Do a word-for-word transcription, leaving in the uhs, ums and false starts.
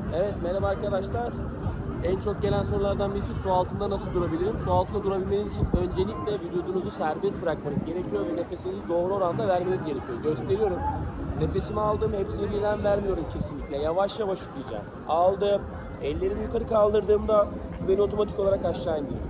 Evet, merhaba arkadaşlar. En çok gelen sorulardan birisi su altında nasıl durabilirim? Su altında durabilmeniz için öncelikle vücudunuzu serbest bırakmanız gerekiyor ve nefesinizi doğru oranda vermeniz gerekiyor. Gösteriyorum. Nefesimi aldım, hepsini birden vermiyorum kesinlikle. Yavaş yavaş üfleyeceğim. Aldım. Ellerimi yukarı kaldırdığımda su beni otomatik olarak aşağı indiriyor.